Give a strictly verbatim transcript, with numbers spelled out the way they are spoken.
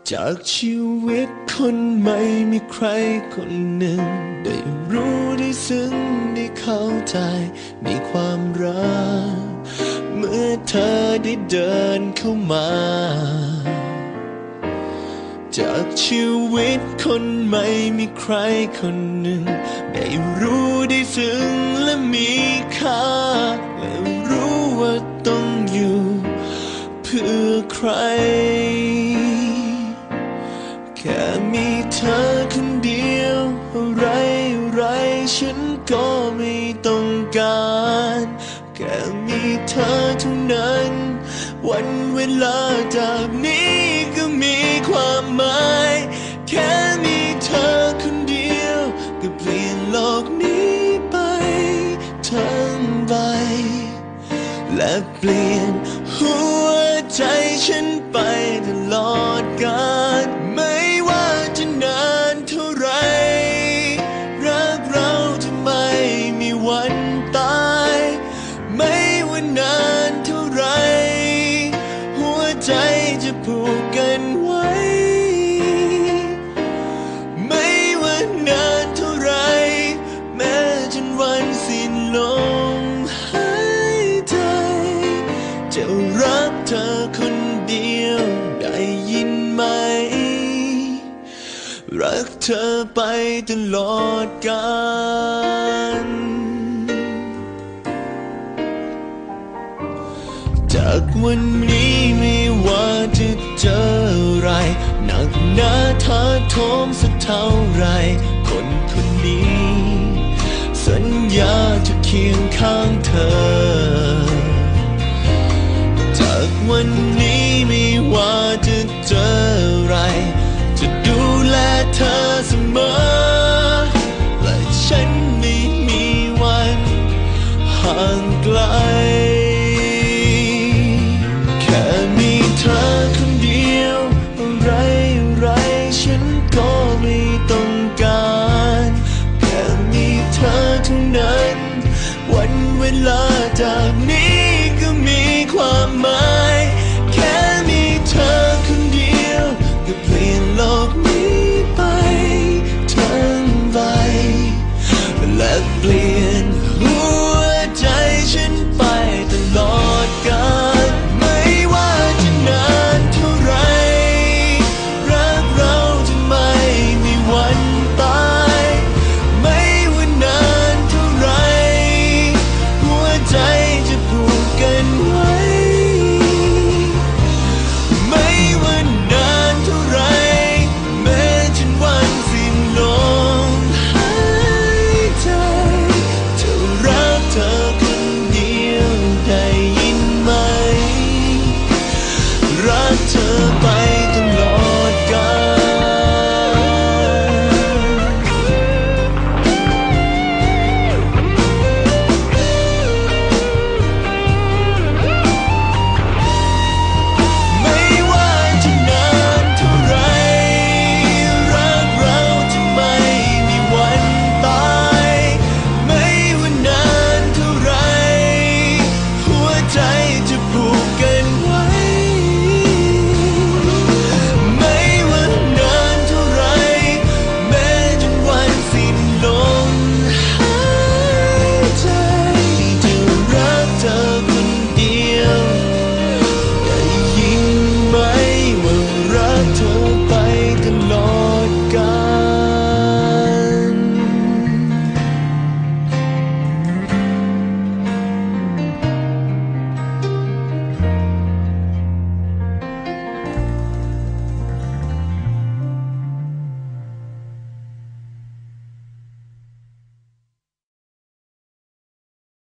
จากชีวิตคนใหม่มีใครคนหนึ่งได้รู้ได้ซึ้งได้เข้าใจในความรักเมื่อเธอได้เดินเข้ามาจากชีวิตคนใหม่มีใครคนหนึ่งได้รู้ได้ซึ้งและมีค่าและรู้ว่าต้องอยู่เพื่อใครแค่มีเธอคนเดียวอะไรอะไรฉันก็ไม่ต้องการแค่มีเธอเท่านั้นวันเวลาจากนี้ก็มีความหมายแค่มีเธอคนเดียวก็เปลี่ยนโลกนี้ไปทั้งใบและเปลี่ยนหัวใจฉันไปตลอดกาลไม่ว่าจะนานเท่าไรรักเราจะไม่มีวันตายไม่ว่านานเท่าไรหัวใจจะผูกกันไว้ไม่ว่านานเท่าไรแม้จนวันสิ้นลมหายใจจะรักเธอคนเดียวได้ยินไหมรักเธอไปตลอดกาลจากวันนี้ไม่ว่าจะเจออะไรหนักหนาท้าโถมสักเท่าไรคนคนนี้สัญญาจะเคียงข้างเธอจากวันนี้